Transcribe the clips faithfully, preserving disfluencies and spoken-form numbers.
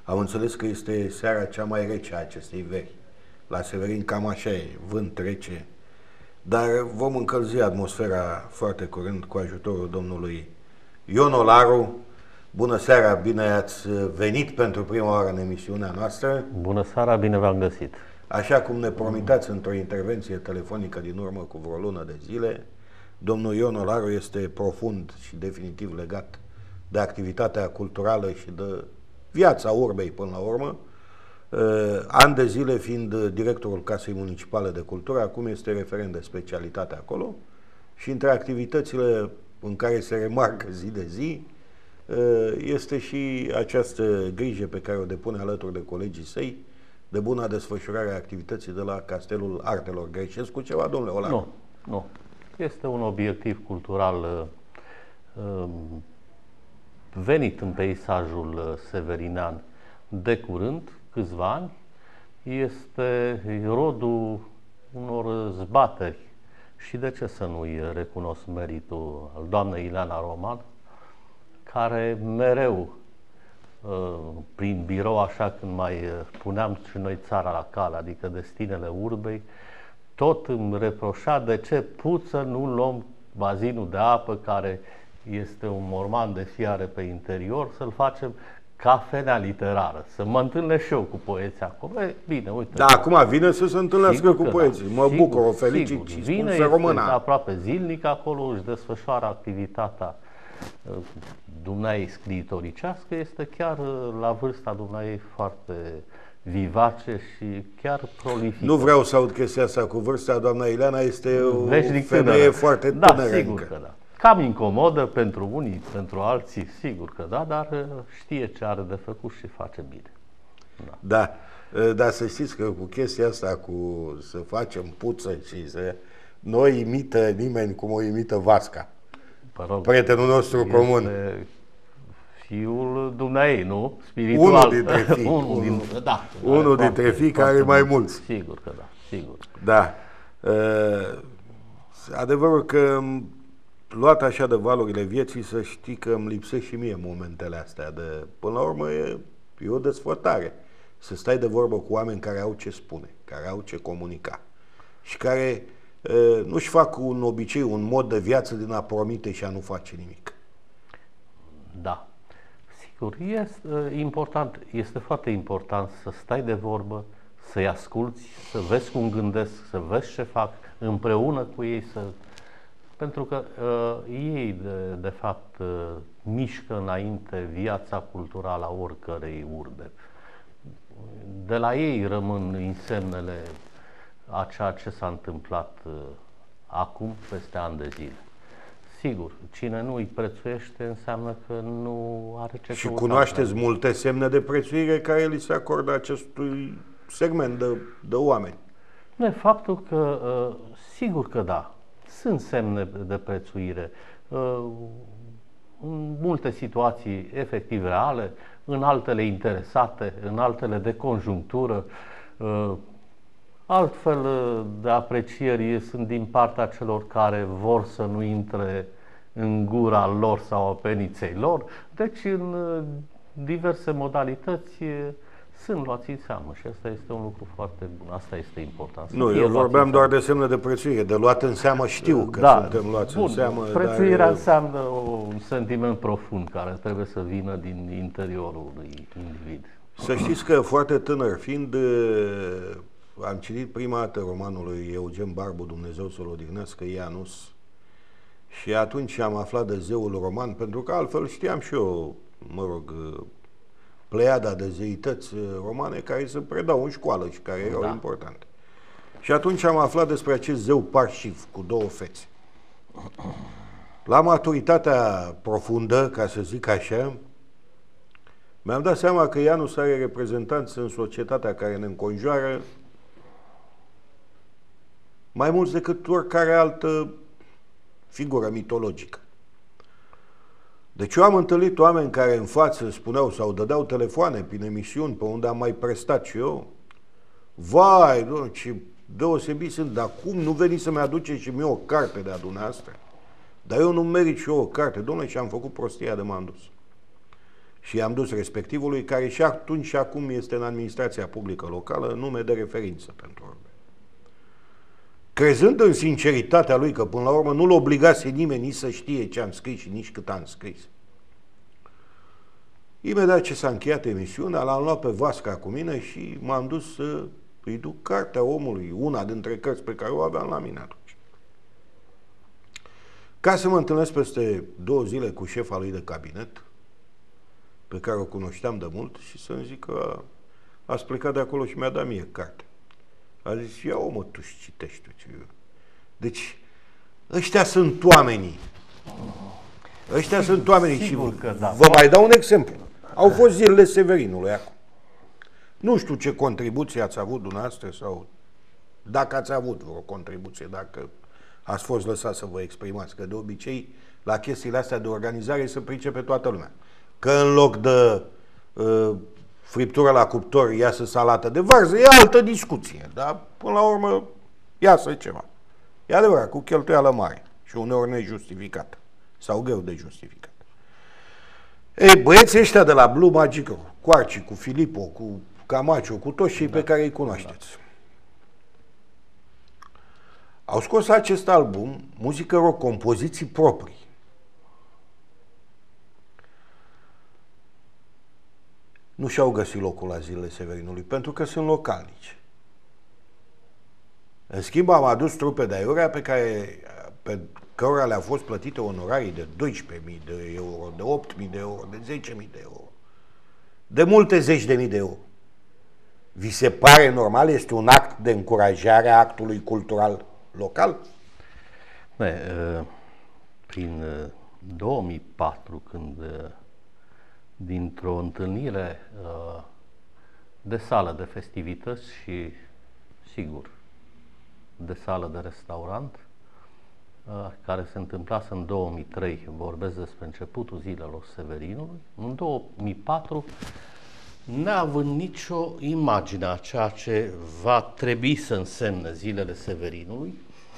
Am înțeles că este seara cea mai rece a acestei veri. La Severin cam așa e, vânt rece. Dar vom încălzi atmosfera foarte curând cu ajutorul domnului Ion Olaru. Bună seara, bine ați venit pentru prima oară în emisiunea noastră. Bună seara, bine v-am găsit. Așa cum ne promitați într-o intervenție telefonică din urmă cu vreo lună de zile, domnul Ion Olaru este profund și definitiv legat de activitatea culturală și de viața urbei până la urmă. Ani de zile fiind directorul Casei Municipale de Cultură, acum este referent de specialitate acolo și între activitățile în care se remarcă zi de zi este și această grijă pe care o depune alături de colegii săi de buna desfășurare a activității de la Castelul Artelor. Greșesc cu ceva, domnule Olaru? Nu, nu. Este un obiectiv cultural uh, venit în peisajul severinean de curând, câțiva ani. Este rodul unor zbateri și de ce să nu-i recunosc meritul al doamnei Ileana Roman, care mereu prin birou, așa când mai puneam și noi țara la cale, adică destinele urbei, tot îmi reproșa de ce puță nu luăm bazinul de apă, care este un morman de fiare pe interior, să-l facem cafenea literară, să mă întâlnesc și eu cu poeții acolo. E, bine, uite. Da, acum vine să se întâlnească sigur cu da. poeții. Mă sigur, bucur, o felicit sigur. și Vine, spun să română. aproape zilnic acolo, își desfășoară activitatea dumneai scriitoricească, este chiar la vârsta dumneai foarte vivace și chiar prolifică. Nu vreau să aud chestia asta cu vârsta, doamna Ileana este o Veșnic femeie tânără. foarte da, tânără sigur încă. Că da. Cam incomodă pentru unii, pentru alții, sigur că da, dar știe ce are de făcut și face bine. Da, da, dar să știți că cu chestia asta, cu să facem puță și să nu imită nimeni cum o imită Vasca. Rog, prietenul nostru este comun. Fiul dumneai, nu? Spiritual. Unul dintre fii. unul, unul, din, da, unul dintre fii care are mai mulți. Sigur că da, sigur. Da. Uh, adevărul că luat așa de valurile vieții, să știi că îmi lipsesc și mie momentele astea. De, până la urmă e, e o desfătare. Să stai de vorbă cu oameni care au ce spune, care au ce comunica și care uh, nu-și fac un obicei, un mod de viață din a promite și a nu face nimic. Da. Sigur, este important, este foarte important să stai de vorbă, să-i asculți, să vezi cum gândesc, să vezi ce fac, împreună cu ei, să... pentru că uh, ei, de, de fapt, uh, mișcă înainte viața culturală a oricărei urbe. De la ei rămân însemnele a ceea ce s-a întâmplat uh, acum, peste ani de zile. Sigur, cine nu îi prețuiește înseamnă că nu are ce Și căuta. cunoașteți multe semne de prețuire care li se acordă acestui segment de, de oameni. Nu, faptul că, sigur că da, sunt semne de prețuire. În multe situații efectiv reale, în altele interesate, în altele de conjunctură. Altfel de aprecieri sunt din partea celor care vor să nu intre în gura lor sau a peniței lor. Deci, în diverse modalități sunt luați în seamă și asta este un lucru foarte bun. Asta este important. Nu, eu vorbeam doar de semne de prețuire. De luat în seamă știu că da, suntem luați bun, în seamă. Prețuirea dar... înseamnă un sentiment profund care trebuie să vină din interiorul unui individ. Să știți că foarte tânăr fiind, am citit prima dată romanul lui Eugen Barbu, Dumnezeu să-l odihnească, Ianus, și atunci am aflat de zeul roman, pentru că altfel știam și eu, mă rog, pleiada de zeități romane care se predau în școală și care erau da. importante. Și atunci am aflat despre acest zeu Parșiv cu două fețe. La maturitatea profundă, ca să zic așa, mi-am dat seama că Ianus are reprezentanți în societatea care ne înconjoară mai mulți decât oricare altă figură mitologică. Deci eu am întâlnit oameni care în față spuneau sau dădeau telefoane prin emisiuni pe unde am mai prestat și eu. Vai, doamne, ce deosebit sunt, dar cum nu veniți să-mi aduceți și mie o carte de-a dumneavoastră? Dar eu nu merit și eu o carte, domnule, și am făcut prostia de m-am dus. și i-am dus respectivului, care și atunci și acum este în administrația publică locală, nume de referință pentru orbe. Crezând în sinceritatea lui că până la urmă nu-l obligase nimeni nici să știe ce am scris și nici cât am scris. Imediat ce s-a încheiat emisiunea, l-am luat pe Vasca cu mine și m-am dus să îi duc cartea omului, una dintre cărți pe care o aveam la mine atunci. Ca să mă întâlnesc peste două zile cu șefa lui de cabinet, pe care o cunoșteam de mult, și să-mi zic că ați plecat de acolo și mi-a dat mie carte. A zis, ia omă, tu și citești tu. Deci, ăștia sunt oamenii. Ăștia Sigur, sunt oamenii și da. Vă mai dau un exemplu. Au fost zilele Severinului acum. Nu știu ce contribuție ați avut dumneavoastră sau dacă ați avut vreo contribuție, dacă ați fost lăsat să vă exprimați, că de obicei la chestiile astea de organizare se pricepe toată lumea. Că în loc de uh, friptură la cuptor iasă salată de varză, e altă discuție, dar până la urmă iasă ceva. E adevărat, cu cheltuială mare și uneori nejustificată sau greu de justificat. Ei, băieții ăștia de la Blue Magic, cu Arci, cu Filippo, cu Camacho, cu toți cei da. pe care îi cunoașteți, au scos acest album, muzică rock, compoziții proprii. Nu și-au găsit locul la zilele Severinului, pentru că sunt localnici. În schimb, am adus trupe de aiurea pe care, pe cărora le-au fost plătite onorarii de doisprezece mii de euro, de opt mii de euro, de zece mii de euro, de multe zeci de mii de euro. Vi se pare normal? Este un act de încurajare a actului cultural local? Ne, prin două mii patru, când dintr-o întâlnire de sală de festivități și, sigur, de sală de restaurant, care se întâmplase în două mii trei, vorbesc despre începutul zilelor Severinului, în două mii patru, neavând nicio imagine a ceea ce va trebui să însemne zilele Severinului,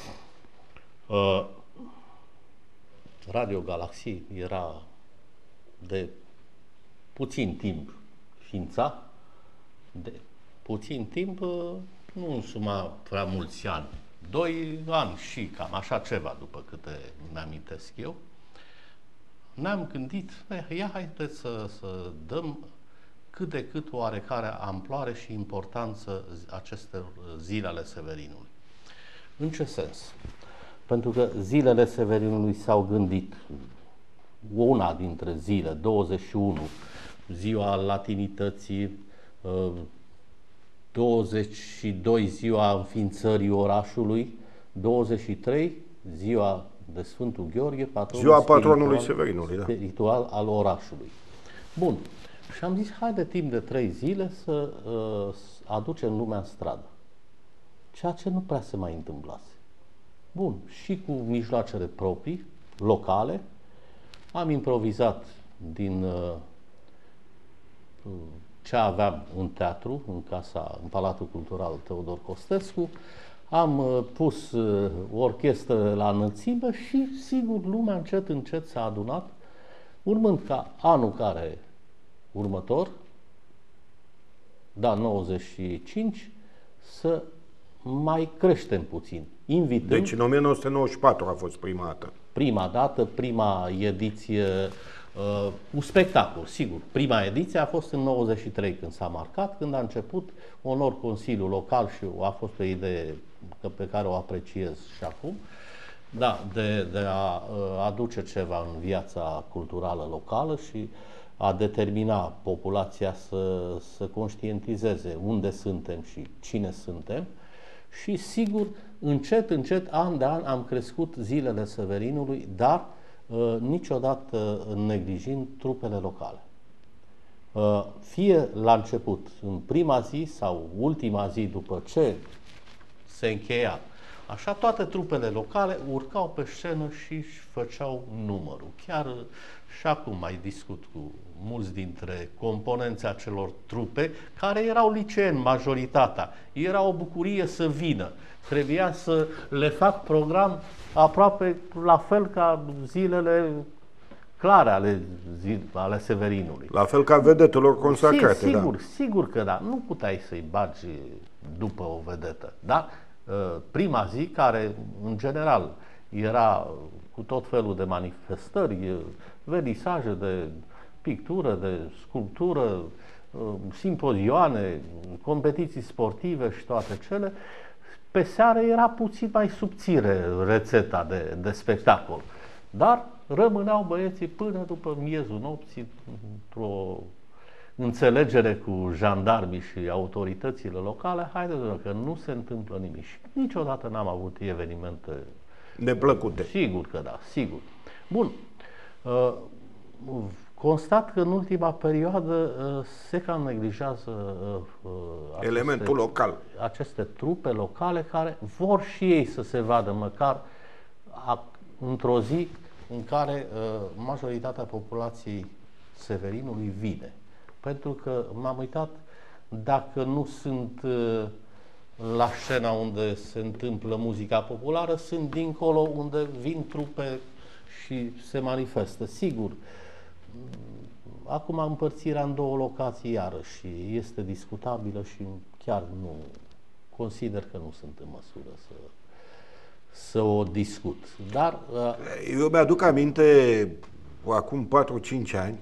Radio Galaxie era de puțin timp ființa, de puțin timp, nu însuma prea mulți ani, doi ani și cam așa ceva, după câte mi-amintesc eu, ne-am gândit, ia haideți să, să dăm cât de cât oarecare amploare și importanță acestor zile ale Severinului. În ce sens? Pentru că zilele Severinului s-au gândit, una dintre zile, douăzeci și unu, ziua latinității, douăzeci și doi, ziua înființării orașului, douăzeci și trei, ziua de Sfântul Gheorghe, patronul ziua patronului Severinului, da. spiritual al orașului. Bun. Și am zis, haide timp de trei zile să uh, aducem lumea în stradă. Ceea ce nu prea se mai întâmplase. Bun. Și cu mijloacele proprii, locale, am improvizat din uh, ce aveam în teatru, în casa, în Palatul Cultural Teodor Costescu, am uh, pus uh, orchestră la înălțime și, sigur, lumea încet, încet s-a adunat, urmând ca anul care următor, da, nouăzeci și cinci, să mai creștem puțin. Invitând, deci în o mie nouă sute nouăzeci și patru a fost prima dată. Prima dată, prima ediție uh, cu spectacol, sigur. Prima ediție a fost în nouăzeci și trei când s-a marcat, când a început onor Consiliul Local și a fost o idee pe care o apreciez și acum, da, de, de a uh, aduce ceva în viața culturală locală și a determina populația să, să conștientizeze unde suntem și cine suntem și, sigur, încet, încet, an de an am crescut zilele Severinului, dar uh, niciodată neglijind trupele locale. Uh, fie la început, în prima zi sau ultima zi după ce se încheia, așa toate trupele locale urcau pe scenă și își făceau numărul. Chiar și acum mai discut cu mulți dintre componenții acelor trupe, care erau liceeni, majoritatea. Era o bucurie să vină. Trebuia să le fac program aproape la fel ca zilele clare ale, zi, ale Severinului. La fel ca vedetelor consacrate. Sigur, da. sigur că da. Nu puteai să-i bagi după o vedetă. Dar prima zi, care în general era cu tot felul de manifestări, vernisaje de pictură, de sculptură, simpozioane, competiții sportive și toate cele, pe seară era puțin mai subțire rețeta de, de spectacol. Dar rămâneau băieții până după miezul nopții într-o înțelegere cu jandarmii și autoritățile locale. Haideți că nu se întâmplă nimic. Și niciodată n-am avut evenimente neplăcute. Sigur că da, sigur. Bun. Constat că în ultima perioadă se cam neglijează aceste, elementul local. Aceste trupe locale care vor și ei să se vadă măcar într-o zi în care majoritatea populației Severinului vine. Pentru că m-am uitat, dacă nu sunt la scena unde se întâmplă muzica populară, sunt dincolo unde vin trupe și se manifestă. Sigur, acum împărțirea în două locații iarăși este discutabilă și chiar nu consider că nu sunt în măsură să, să o discut. Dar eu mi-aduc aminte, acum patru cinci ani,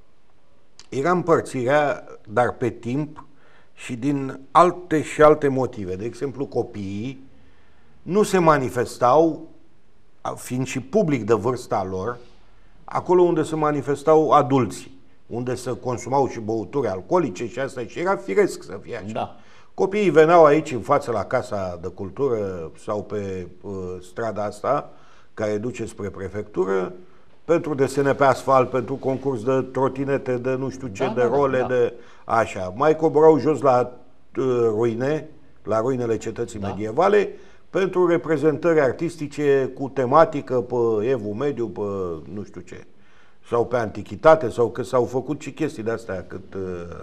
era împărțirea, dar pe timp și din alte și alte motive. De exemplu, copiii nu se manifestau, fiind și public de vârsta lor, acolo unde se manifestau adulții, unde se consumau și băuturi alcoolice și asta, și era firesc să fie așa. Da. Copiii veneau aici în față la Casa de Cultură sau pe uh, strada asta care duce spre prefectură pentru desene pe asfalt, pentru concurs de trotinete, de nu știu ce, da, de da, role, da. de așa. Mai coborau jos la uh, ruine, la ruinele cetății da. medievale, pentru reprezentări artistice cu tematică pe Evul Mediu, pe nu știu ce, sau pe antichitate, sau că s-au făcut și chestii de-astea, cât uh,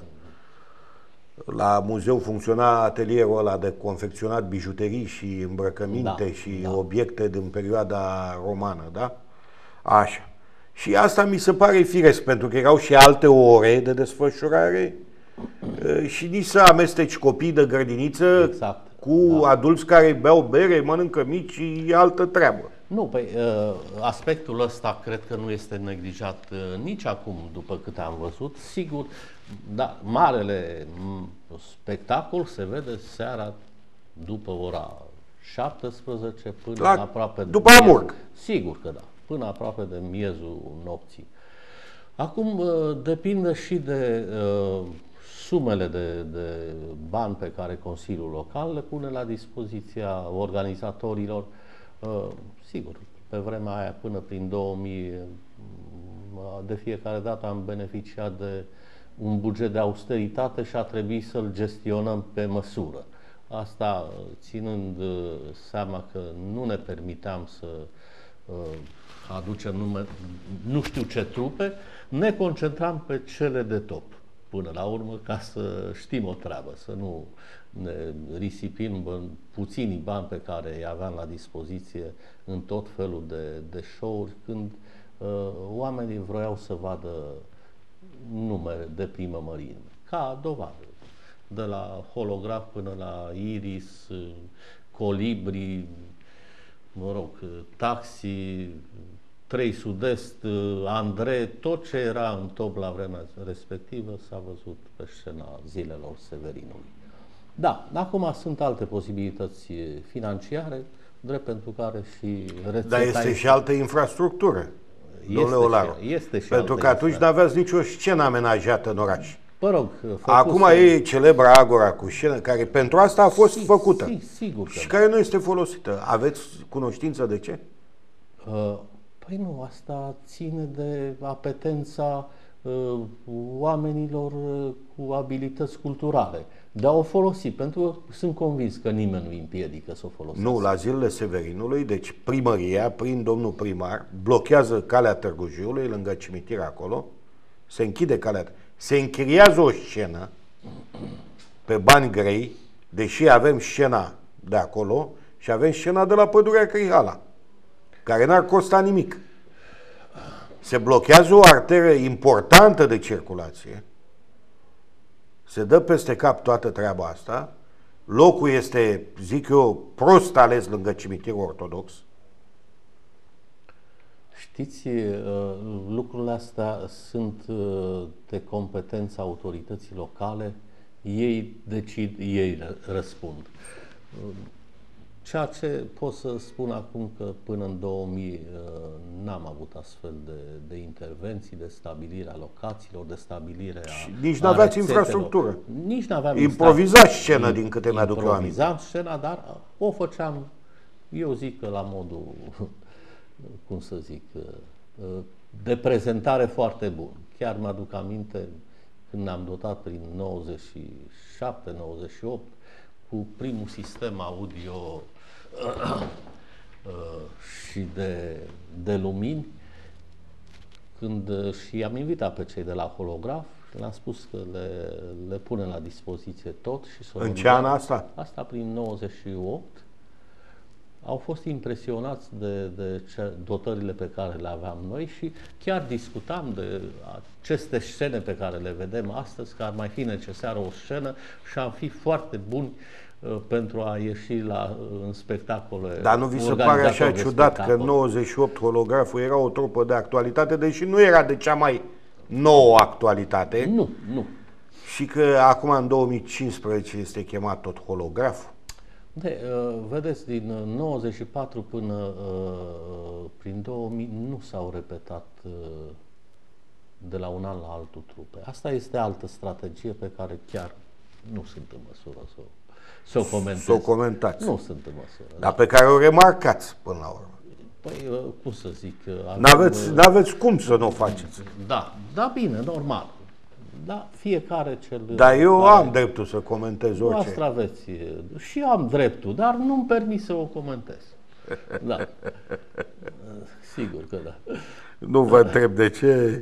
la muzeu funcționa atelierul ăla de confecționat bijuterii și îmbrăcăminte, da, și da. obiecte din perioada romană, da? Așa. Și asta mi se pare firesc, pentru că erau și alte ore de desfășurare uh, și nici să amesteci copii de grădiniță, exact, cu da. adulți care beau bere, mănâncă mici și e altă treabă. Nu, păi, aspectul ăsta cred că nu este neglijat nici acum, după câte am văzut. Sigur, da, marele spectacol se vede seara după ora șaptesprezece până la, aproape de după miezul, amurg. Sigur că da, până aproape de miezul nopții. Acum depinde și de uh, sumele de, de bani pe care Consiliul Local le pune la dispoziția organizatorilor. Uh, sigur, pe vremea aia, până prin două mii, de fiecare dată am beneficiat de un buget de austeritate și a trebuit să-l gestionăm pe măsură. Asta ținând seama că nu ne permiteam să uh, aducem nume, nu știu ce trupe, ne concentram pe cele de top. Până la urmă, ca să știm o treabă, să nu ne risipim puținii bani pe care îi aveam la dispoziție în tot felul de, de show-uri, când uh, oamenii vroiau să vadă numere de primă mărime, ca dovadă. De la holograf până la Iris, Colibri, mă rog, Taxi, trei Sud-Est, Andrei, tot ce era în top la vremea respectivă s-a văzut pe scena zilelor Severinului. Da, acum sunt alte posibilități financiare, drept pentru care și rețeta... Dar este, este și altă infrastructură, domnule Olaru. Este și pentru că atunci nu aveați nicio scenă amenajată în oraș. Mă rog, acum e celebra Agora cu scenă, care pentru asta a fost si, făcută si, sigur și da. care nu este folosită. Aveți cunoștință de ce? Uh, păi nu, asta ține de apetența uh, oamenilor uh, cu abilități culturale. De a o folosi, pentru că sunt convins că nimeni nu îi împiedică să o folosească. Nu, la zilele Severinului, deci primăria, prin domnul primar, blochează calea Târgu Jiului, lângă cimitir acolo, se închide calea, se închiriază o scenă pe bani grei, deși avem scena de acolo și avem scena de la Pădurea Crihala, care n-ar costa nimic. Se blochează o arteră importantă de circulație, se dă peste cap toată treaba asta, locul este, zic eu, prost ales lângă cimitirul ortodox. Știți, lucrurile astea sunt de competența autorității locale, ei decid, ei răspund. Ceea ce pot să spun acum că până în două mii n-am avut astfel de, de intervenții, de stabilire a locațiilor, de stabilire a și nici nu aveați infrastructură. Nici nu aveam improvizați scena, din câte mi-aduc eu aminte. Improvizam scena, dar o făceam, eu zic că la modul, cum să zic, de prezentare foarte bun. Chiar mă-aduc aminte când ne-am dotat prin nouăzeci și șapte nouăzeci și opt cu primul sistem audio și de, de lumini, când și am invitat pe cei de la Holograf și le-am spus că le, le punem la dispoziție tot. Și în ce an asta? Asta prin nouăzeci și opt. Au fost impresionați de, de ce, dotările pe care le aveam noi și chiar discutam de aceste scene pe care le vedem astăzi, că ar mai fi necesară o scenă și am fi foarte buni uh, pentru a ieși la, în spectacole. Dar nu vi se pare așa ciudat că în nouăzeci și opt Holograful era o trupă de actualitate, deși nu era de cea mai nouă actualitate? Nu, nu. Și că acum în două mii cincisprezece este chemat tot Holograful? De, uh, vedeți, din nouăzeci și patru până uh, prin două mii nu s-au repetat uh, de la un an la altul trupe. Asta este altă strategie pe care chiar nu sunt în măsură să o, să o comentez. Să o comentați. Nu sunt în măsură. Dar da. Pe care o remarcați până la urmă. Păi, uh, cum să zic... Uh, n-aveți, uh, n-aveți cum să nu o faceți. Da, da, bine, normal. Da, fiecare cel... Dar eu care... am dreptul să comentez orice. Noastră aveți, și eu am dreptul, dar nu-mi permis să o comentez. Da. Sigur că da. Nu vă întreb de ce.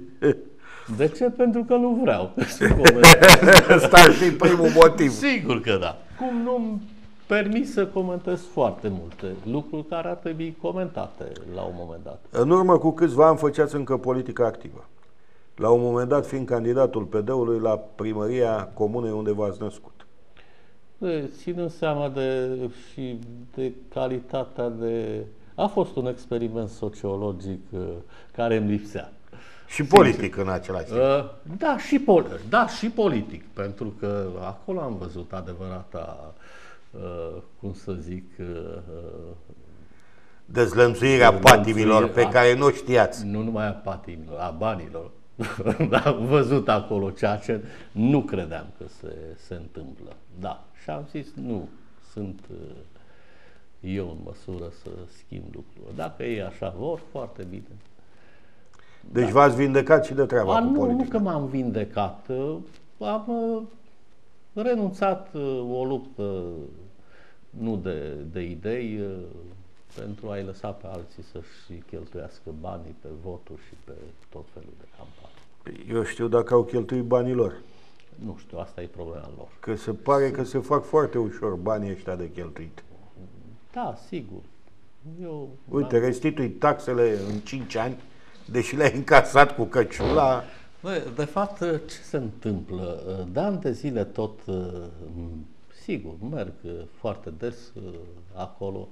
De ce? Pentru că nu vreau să comentez. Ăsta ar fi primul motiv. Sigur că da. Cum nu-mi permis să comentez foarte multe lucruri care ar trebui comentate la un moment dat. În urmă cu câțiva ani făceați încă politică activă. La un moment dat fiind candidatul P D-ului la primăria comunei unde v-ați născut. De, ținând seama de, și de calitatea de... A fost un experiment sociologic uh, care îmi lipsea. Și politic în același timp. Uh, da, și pol- da, și politic, pentru că acolo am văzut adevărata, uh, cum să zic... Uh, dezlănțuirea patimilor pe care nu știați. Nu numai a patimilor, a banilor. Am văzut acolo ceea ce nu credeam că se, se întâmplă. Da. Și am zis, nu, sunt eu în măsură să schimb lucrurile. Dacă ei așa vor, foarte bine. Deci da. V-ați vindecat și de treaba A, cu nu, politica. nu că m-am vindecat. Am renunțat o luptă, nu de, de idei, pentru a-i lăsa pe alții să-și cheltuiască banii pe voturi și pe tot felul de campanii. Eu știu dacă au cheltuit banii lor. Nu știu, asta e problema lor. Că se pare că se fac foarte ușor banii ăștia de cheltuit. Da, sigur. Eu, Uite, da. Restitui taxele în cinci ani, deși le-ai încasat cu căciula. Bă, de fapt, ce se întâmplă? De ani de zile tot, sigur, merg foarte des acolo.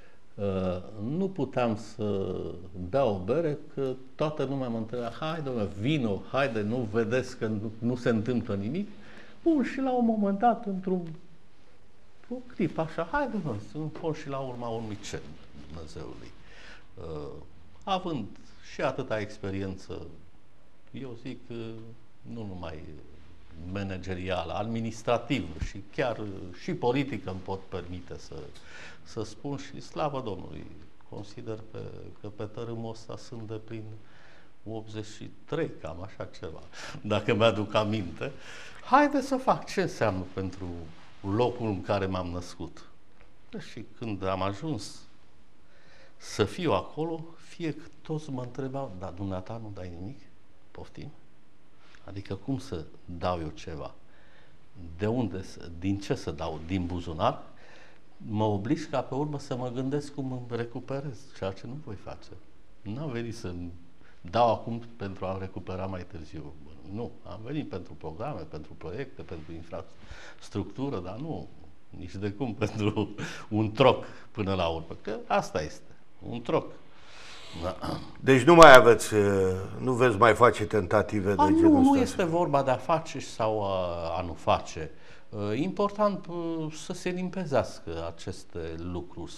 Nu puteam să beau o bere, că toată lumea mă întreba, hai domnule, vino, haide, nu vedeți că nu, nu se întâmplă nimic? Bun, și la un moment dat, într-un o clip așa, hai domnule, sunt fost și la urma unui cer, Dumnezeului. Uh, având și atâta experiență, eu zic, uh, nu numai managerială, administrativă și chiar și politică îmi pot permite să, să spun și slavă Domnului. Consider pe, că pe tărâmul ăsta sunt de prin optzeci și trei, cam așa ceva, dacă mi-aduc aminte. Haide să fac ce înseamnă pentru locul în care m-am născut. Și când am ajuns să fiu acolo, fie că toți mă întrebau, dar dumneata nu dai nimic? Poftim? Adică cum să dau eu ceva? De unde, din ce să dau? Din buzunar? Mă oblig ca pe urmă să mă gândesc cum îmi recuperez, ceea ce nu voi face. N-am venit să dau acum pentru a recupera mai târziu. Nu, am venit pentru programe, pentru proiecte, pentru infrastructură, dar nu nici de cum pentru un troc până la urmă, că asta este, un troc. Da. Deci nu mai aveți, nu veți mai face tentative A, de nu, genul nu ăsta? este vorba de a face sau a, a nu face. Important să se limpezească aceste lucruri,